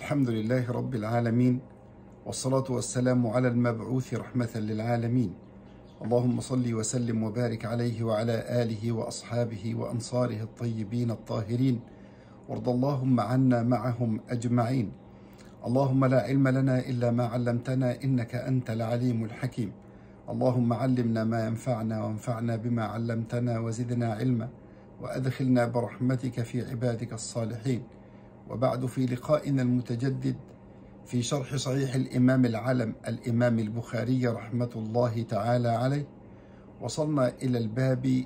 الحمد لله رب العالمين، والصلاة والسلام على المبعوث رحمة للعالمين. اللهم صل وسلم وبارك عليه وعلى آله وأصحابه وأنصاره الطيبين الطاهرين، وارض اللهم عنا معهم أجمعين. اللهم لا علم لنا إلا ما علمتنا إنك أنت العليم الحكيم. اللهم علمنا ما ينفعنا وانفعنا بما علمتنا وزدنا علما، وأدخلنا برحمتك في عبادك الصالحين. وبعد، في لقائنا المتجدد في شرح صحيح الإمام العلم الإمام البخاري رحمة الله تعالى عليه، وصلنا إلى الباب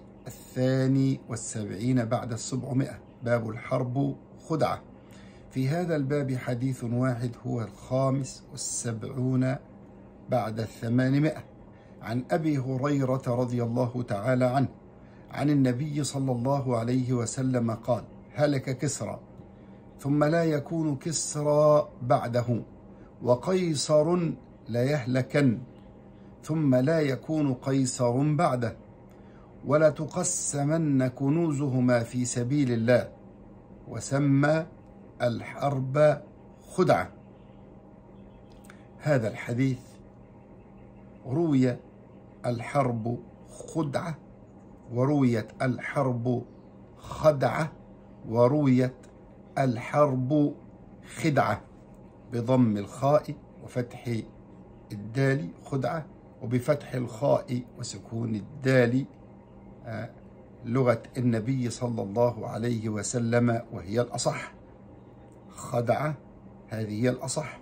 72 بعد 700، باب الحرب خدعة. في هذا الباب حديث واحد هو 75 بعد 800، عن أبي هريرة رضي الله تعالى عنه عن النبي صلى الله عليه وسلم قال: هلك كسرى ثم لا يكون كسرى بعده، وقيصر ليهلكن ثم لا يكون قيصر بعده، ولا تقسمن كنوزهما في سبيل الله، وسمى الحرب خدعة. هذا الحديث روي الحرب خدعة، ورويت الحرب خدعة، ورويت الحرب خدعة بضم الخاء وفتح الدال خدعة، وبفتح الخاء وسكون الدال لغة النبي صلى الله عليه وسلم، وهي الأصح. خدعة هذه هي الأصح.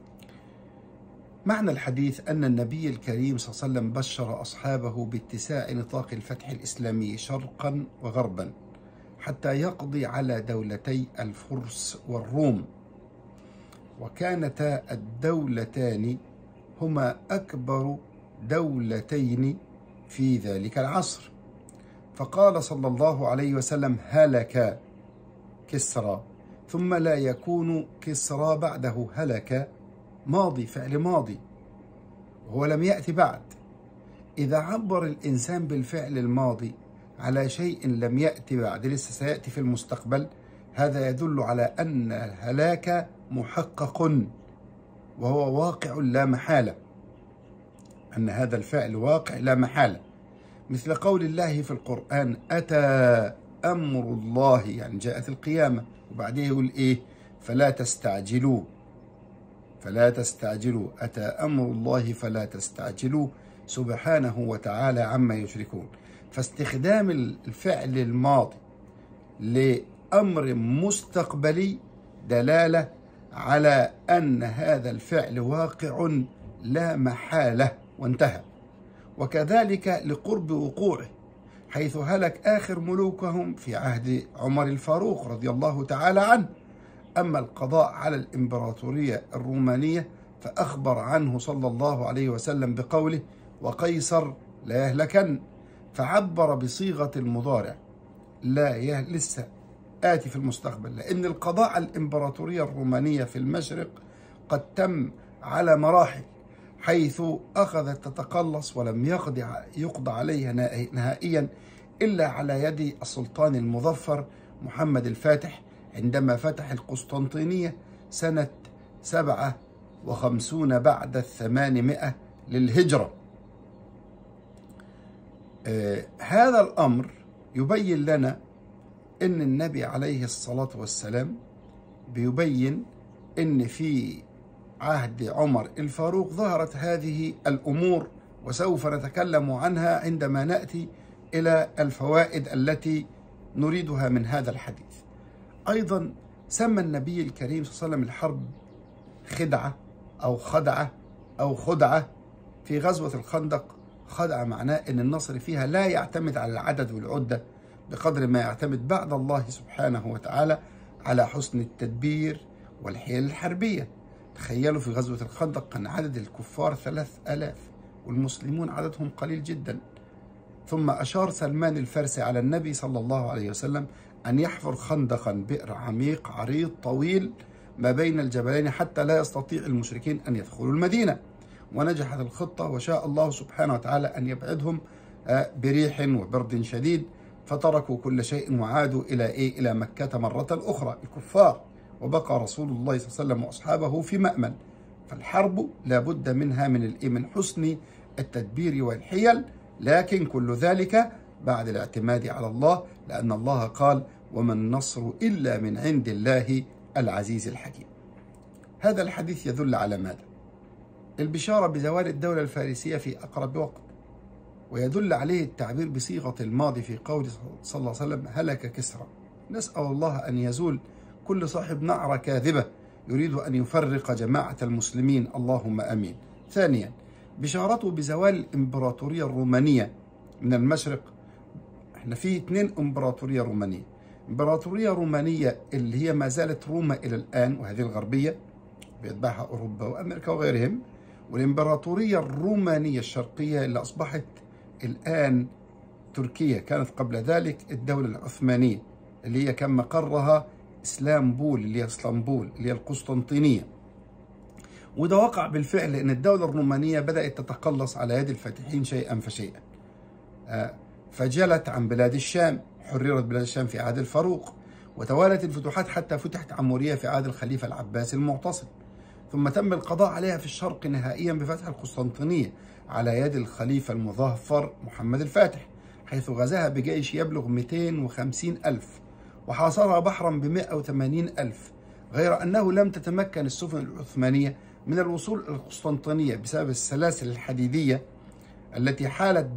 معنى الحديث أن النبي الكريم صلى الله عليه وسلم بشر أصحابه باتساع نطاق الفتح الإسلامي شرقا وغربا، حتى يقضي على دولتي الفرس والروم، وكانتا الدولتان هما أكبر دولتين في ذلك العصر. فقال صلى الله عليه وسلم: هلك كسرى ثم لا يكون كسرى بعده. هلك ماضي، فعل ماضي، وهو لم يأتي بعد. إذا عبر الإنسان بالفعل الماضي على شيء لم يأتي بعد، لسه سيأتي في المستقبل، هذا يدل على أن الهلاك محقق وهو واقع لا محالة، أن هذا الفعل واقع لا محالة. مثل قول الله في القرآن: أتى أمر الله، يعني جاءت القيامة، وبعدين يقول إيه؟ فلا تستعجلوا، فلا تستعجلوا، أتى أمر الله فلا تستعجلوا، سبحانه وتعالى عما يشركون. فاستخدام الفعل الماضي لأمر مستقبلي دلالة على أن هذا الفعل واقع لا محالة وانتهى. وكذلك لقرب وقوعه، حيث هلك آخر ملوكهم في عهد عمر الفاروق رضي الله تعالى عنه. أما القضاء على الإمبراطورية الرومانية فأخبر عنه صلى الله عليه وسلم بقوله: وقيصر لا يهلكن، فعبر بصيغة المضارع، لا لسه آتي في المستقبل، لأن القضاء على الإمبراطورية الرومانية في المشرق قد تم على مراحل، حيث أخذت تتقلص ولم يقضى عليها نهائيا إلا على يد السلطان المظفر محمد الفاتح، عندما فتح القسطنطينية سنة 57 بعد 800 للهجرة. هذا الأمر يبين لنا أن النبي عليه الصلاة والسلام بيبين أن في عهد عمر الفاروق ظهرت هذه الأمور، وسوف نتكلم عنها عندما نأتي إلى الفوائد التي نريدها من هذا الحديث. أيضا سمى النبي الكريم صلى الله عليه وسلم الحرب خدعة أو خدعة أو خدعة. في غزوة الخندق خدعة معناه أن النصر فيها لا يعتمد على العدد والعدة بقدر ما يعتمد بعد الله سبحانه وتعالى على حسن التدبير والحيل الحربية. تخيلوا في غزوة الخندق كان عدد الكفار 3000 والمسلمون عددهم قليل جدا. ثم أشار سلمان الفارسي على النبي صلى الله عليه وسلم أن يحفر خندقا، بئر عميق عريض طويل ما بين الجبلين، حتى لا يستطيع المشركين أن يدخلوا المدينة. ونجحت الخطة، وشاء الله سبحانه وتعالى أن يبعدهم بريح وبرد شديد، فتركوا كل شيء وعادوا إلى مكة مرة أخرى الكفار. وبقى رسول الله صلى الله عليه وسلم وأصحابه في مأمن. فالحرب لا بد منها من حسن التدبير والحيل، لكن كل ذلك بعد الاعتماد على الله، لأن الله قال: وما النصر إلا من عند الله العزيز الحكيم. هذا الحديث يدل على ماذا؟ البشارة بزوال الدولة الفارسية في أقرب وقت، ويدل عليه التعبير بصيغة الماضي في قوله صلى الله عليه وسلم: هلك كسرى. نسأل الله أن يزول كل صاحب نعرة كاذبة يريد أن يفرق جماعة المسلمين، اللهم آمين. ثانيا، بشارته بزوال الإمبراطورية الرومانية من المشرق. احنا في 2 إمبراطورية رومانية، إمبراطورية رومانية اللي هي ما زالت روما إلى الآن، وهذه الغربية بيتبعها أوروبا وأمريكا وغيرهم، والإمبراطورية الرومانية الشرقية اللي أصبحت الآن تركيا. كانت قبل ذلك الدولة العثمانية اللي هي كان مقرها اسلامبول، اللي هي اسطنبول، اللي هي القسطنطينية. وده وقع بالفعل، لأن الدولة الرومانية بدأت تتقلص على يد الفاتحين شيئا فشيئا، فجلت عن بلاد الشام، حررت بلاد الشام في عهد الفاروق، وتوالت الفتوحات حتى فتحت عمورية في عهد الخليفة العباسي المعتصم، ثم تم القضاء عليها في الشرق نهائيا بفتح القسطنطينية على يد الخليفة المظفر محمد الفاتح، حيث غزاها بجيش يبلغ 250,000 وحاصرها بحرا ب180,000، غير أنه لم تتمكن السفن العثمانية من الوصول إلى القسطنطينية بسبب السلاسل الحديدية التي حالت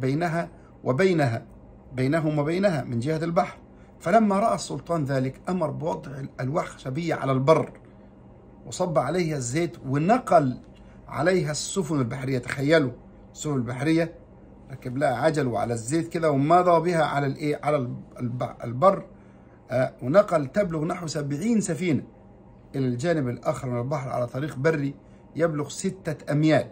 بينهم وبينها من جهة البحر. فلما رأى السلطان ذلك أمر بوضع ألواح خشبية على البر، وصب عليها الزيت، ونقل عليها السفن البحرية. تخيلوا السفن البحرية ركب لها عجل وعلى الزيت كده، ومضى بها على البر، ونقل تبلغ نحو 70 سفينة إلى الجانب الآخر من البحر على طريق بري يبلغ 6 أميال.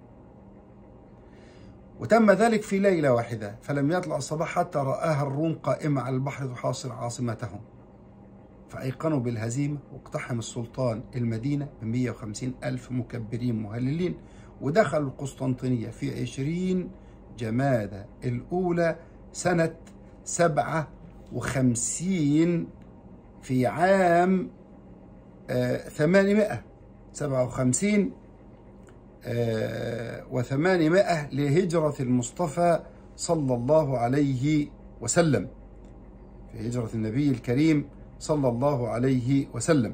وتم ذلك في ليلة واحدة، فلم يطلع الصباح حتى رآها الروم قائمة على البحر تحاصر عاصمتهم، فأيقنوا بالهزيمة، واقتحم السلطان المدينة ب150,000 مكبرين مهللين، ودخلوا القسطنطينية في 20 جمادى الأولى سنة 57 في عام 857 و800 لهجرة المصطفى صلى الله عليه وسلم، في هجرة النبي الكريم صلى الله عليه وسلم.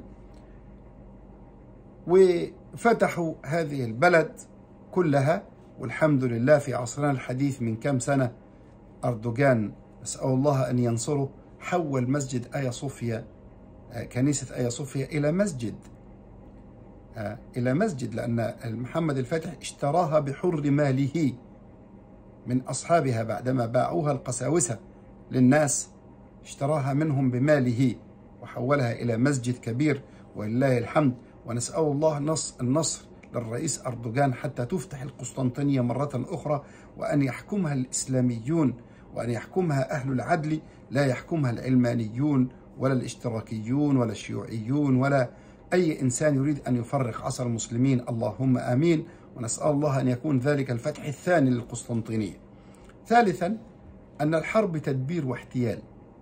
وفتحوا هذه البلد كلها، والحمد لله في عصرنا الحديث من كم سنة أردوغان، نسأل الله أن ينصره، حول مسجد آيا صوفيا، كنيسة آيا صوفيا، إلى مسجد، لأن محمد الفاتح اشتراها بحر ماله من أصحابها بعدما باعوها القساوسة للناس، اشتراها منهم بماله وحولها إلى مسجد كبير، ولله الحمد. ونسأل الله النصر للرئيس أردوغان حتى تفتح القسطنطينية مرة أخرى، وأن يحكمها الإسلاميون، وأن يحكمها أهل العدل، لا يحكمها العلمانيون ولا الاشتراكيون ولا الشيوعيون ولا أي إنسان يريد أن يفرق عصر المسلمين، اللهم آمين. ونسأل الله أن يكون ذلك الفتح الثاني للقسطنطينية. ثالثا، أن الحرب تدبير واحتيال،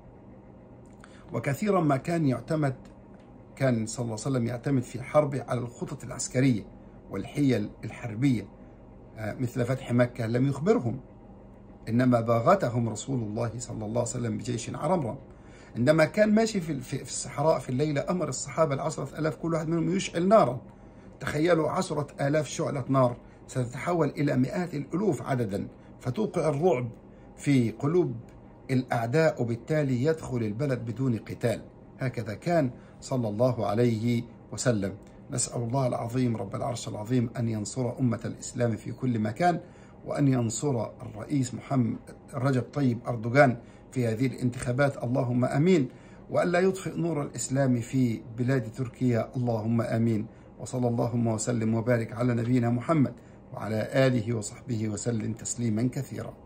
وكثيرا ما كان صلى الله عليه وسلم يعتمد في الحرب على الخطط العسكرية والحيل الحربية، مثل فتح مكة لم يخبرهم، إنما باغتهم رسول الله صلى الله عليه وسلم بجيش عرمرم. عندما كان ماشي في الصحراء في الليلة، أمر الصحابة 10,000 كل واحد منهم يشعل نارا. تخيلوا 10,000 شعلة نار ستتحول إلى مئات الألوف عددا، فتوقع الرعب في قلوب الأعداء، وبالتالي يدخل البلد بدون قتال. هكذا كان صلى الله عليه وسلم. نسأل الله العظيم رب العرش العظيم أن ينصر أمة الإسلام في كل مكان، وأن ينصر الرئيس محمد رجب طيب أردوغان في هذه الانتخابات، اللهم آمين، وأن لا يطفئ نور الإسلام في بلاد تركيا، اللهم آمين. وصلى اللهم وسلم وبارك على نبينا محمد وعلى آله وصحبه وسلم تسليما كثيرا.